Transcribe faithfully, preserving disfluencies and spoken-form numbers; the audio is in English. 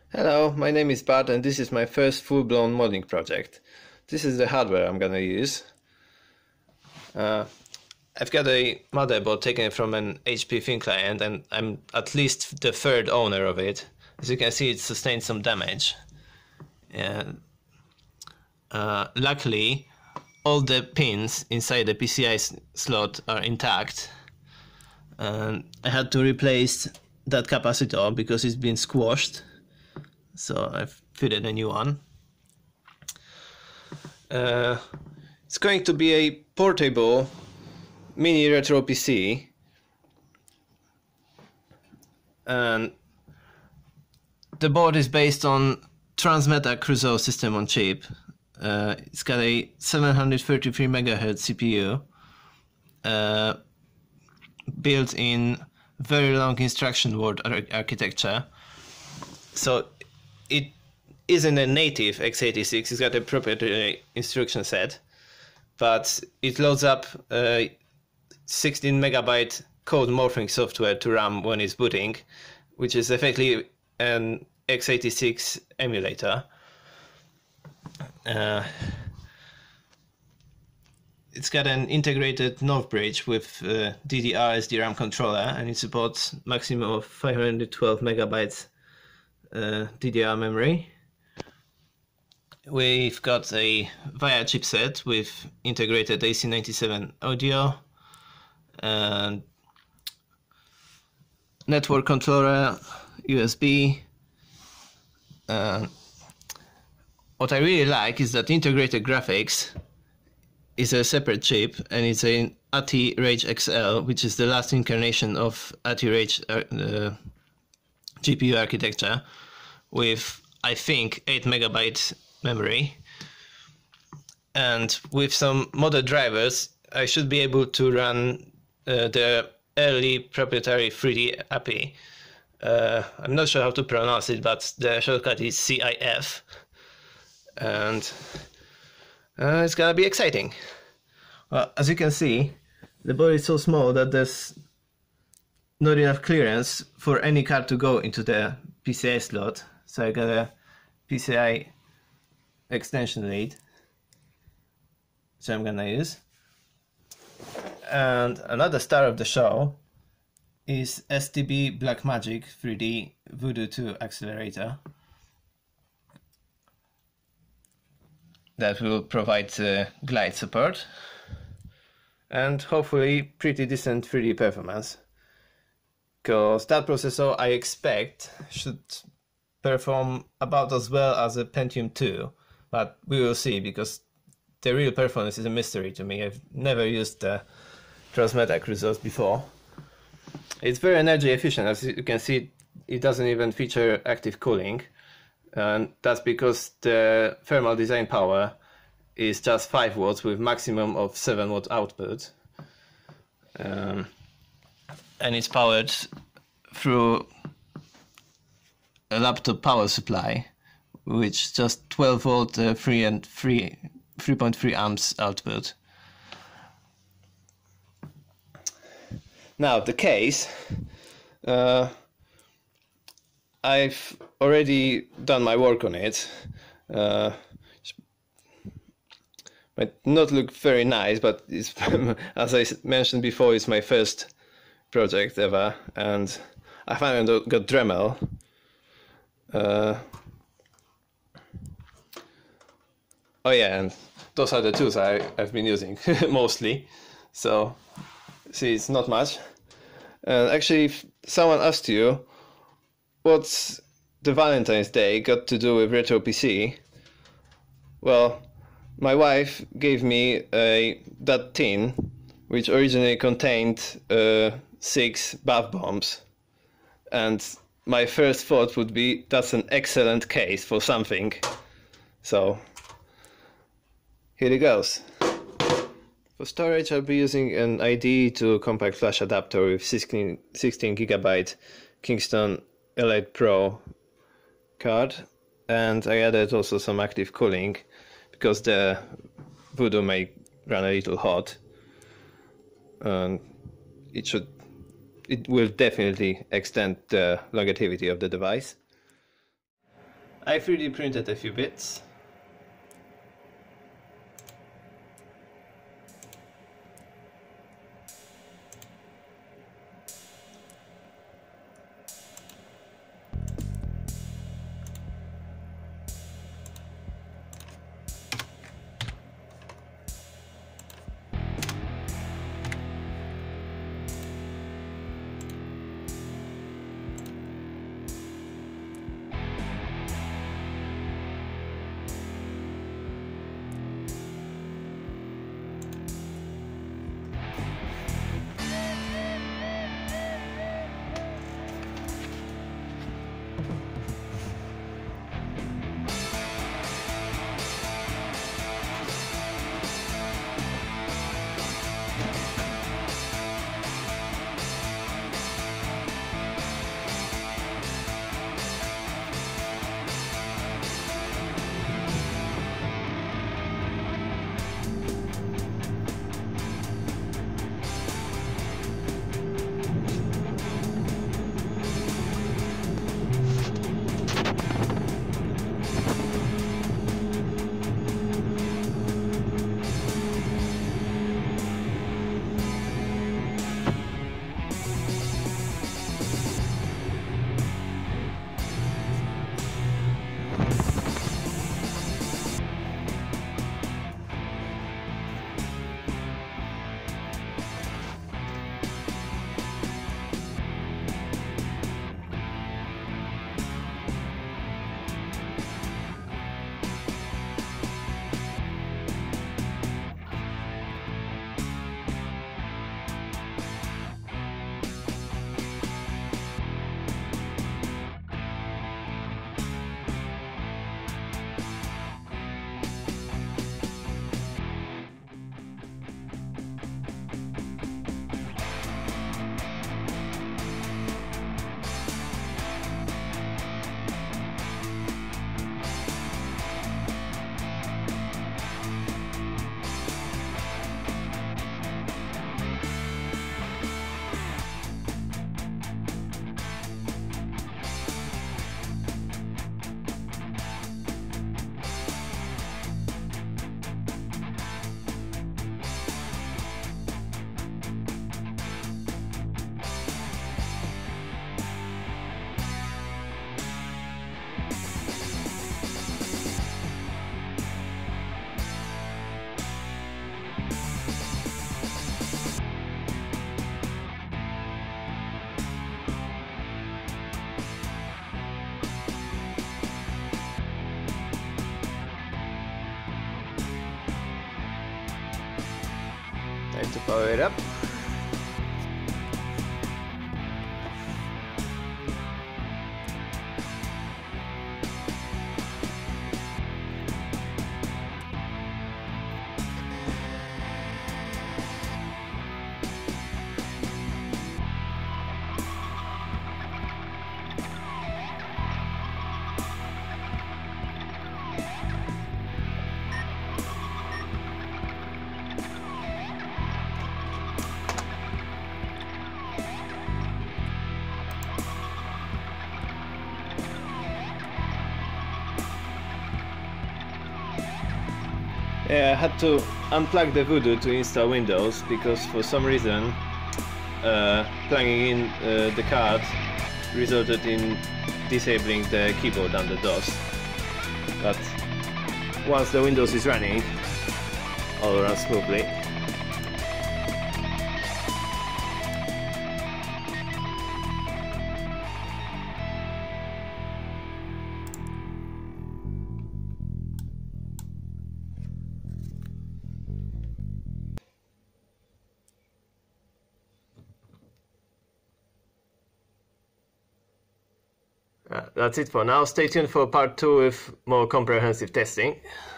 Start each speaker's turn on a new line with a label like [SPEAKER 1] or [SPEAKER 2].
[SPEAKER 1] Hello, my name is Bart and this is my first full-blown modding project. This is the hardware I'm gonna use. Uh, I've got a motherboard taken from an H P thin client and I'm at least the third owner of it. As you can see, it sustained some damage. And uh, luckily, all the pins inside the P C I slot are intact. And I had to replace that capacitor because it's been squashed. So I've fitted a new one. Uh, it's going to be a portable mini retro P C, and the board is based on Transmeta Crusoe system on chip. Uh, it's got a seven hundred thirty-three megahertz C P U, uh, built in very long instruction word ar architecture. So it isn't a native x eighty-six, it's got a proprietary instruction set, but it loads up uh, sixteen megabyte code morphing software to RAM when it's booting, which is effectively an x eighty-six emulator. Uh, it's got an integrated Southbridge with uh, D D R S D RAM controller, and it supports maximum of five hundred twelve megabytes uh, D D R memory. We've got a VIA chipset with integrated A C ninety-seven audio and network controller, U S B. Uh, what I really like is that integrated graphics is a separate chip, and it's an Ati Rage X L, which is the last incarnation of Ati Rage uh, G P U architecture, with I think eight megabyte memory, and with some modded drivers I should be able to run uh, the early proprietary three D A P I. Uh, I'm not sure how to pronounce it, but the shortcut is C I F, and uh, it's gonna be exciting. Well, as you can see, the board is so small that there's not enough clearance for any card to go into the P C I slot, so I got a P C I extension lead, so I'm gonna use. And another star of the show is S T B Blackmagic three D Voodoo two accelerator that will provide uh, glide support and hopefully pretty decent three D performance, because that processor I expect should perform about as well as a Pentium two, but we will see, because the real performance is a mystery to me. I've never used the Transmeta Crusoes before. It's very energy efficient. As you can see, it doesn't even feature active cooling, and that's because the thermal design power is just five watts with maximum of seven watt output, um, and it's powered through a laptop power supply, which just twelve volt uh, three and three three point three amps output. Now the case, uh, I've already done my work on it. Uh, might not look very nice, but it's as I mentioned before, it's my first project ever, and I finally got Dremel. Uh, oh yeah, and those are the tools I, I've been using mostly, so see, it's not much. And actually, if someone asked you what's the Valentine's Day got to do with retro P C, well, my wife gave me a that tin which originally contained uh, six bath bombs, and my first thought would be that's an excellent case for something. So here it goes. For storage, I'll be using an I D E to compact flash adapter with sixteen gigabyte Kingston Elite Pro card, and I added also some active cooling because the Voodoo may run a little hot, and it should it will definitely extend the longevity of the device. I three D printed a few bits.
[SPEAKER 2] Time to power it up.
[SPEAKER 1] Yeah, I had to unplug the Voodoo to install Windows because for some reason uh, plugging in uh, the card resulted in disabling the keyboard under DOS. But once the Windows is running, all runs smoothly. Uh, that's it for now. Stay tuned for part two with more comprehensive testing.